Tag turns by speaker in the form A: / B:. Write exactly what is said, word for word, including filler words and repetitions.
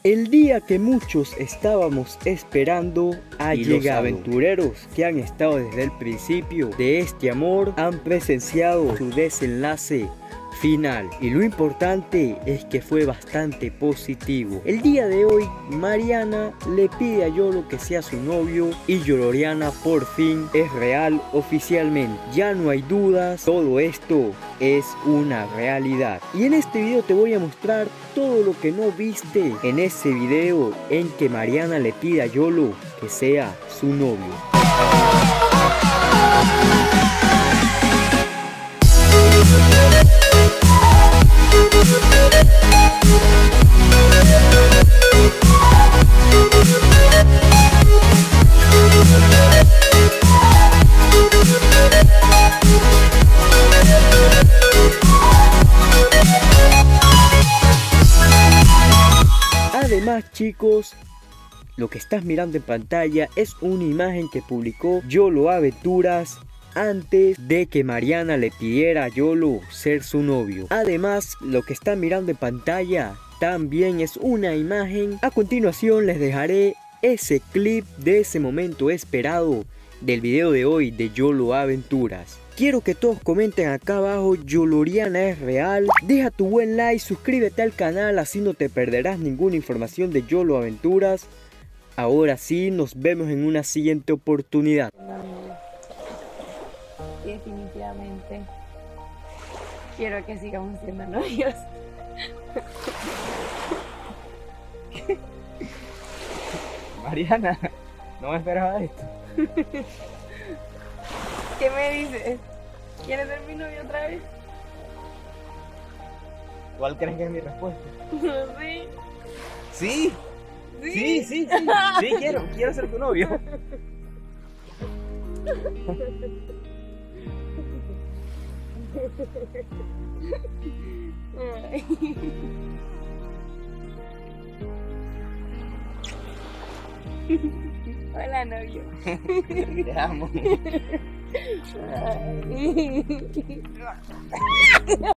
A: El día que muchos estábamos esperando ha llegado. Los aventureros que han estado desde el principio de este amor han presenciado su desenlace final, y lo importante es que fue bastante positivo. El día de hoy Mariana le pide a Yolo que sea su novio y Yoloriana por fin es real oficialmente. Ya no hay dudas, todo esto es una realidad. Y en este video te voy a mostrar todo lo que no viste en ese video en que Mariana le pide a Yolo que sea su novio. Además, chicos, lo que estás mirando en pantalla es una imagen que publicó Yolo Aventuras antes de que Mariana le pidiera a Yolo ser su novio. Además, lo que están mirando en pantalla también es una imagen. A continuación les dejaré ese clip de ese momento esperado del video de hoy de Yolo Aventuras. Quiero que todos comenten acá abajo: Yoloriana es real. Deja tu buen like, suscríbete al canal, así no te perderás ninguna información de Yolo Aventuras. Ahora sí, nos vemos en una siguiente oportunidad.
B: Definitivamente quiero que sigamos siendo novios.
C: Mariana, no me esperaba esto.
B: ¿Qué me dices? ¿Quieres ser mi novio otra vez?
C: ¿Cuál crees que es mi respuesta?
B: Sí.
C: ¿Sí? Sí, sí, sí, sí, sí, quiero, quiero ser tu novio.
B: Hola, novio.
C: Te amo.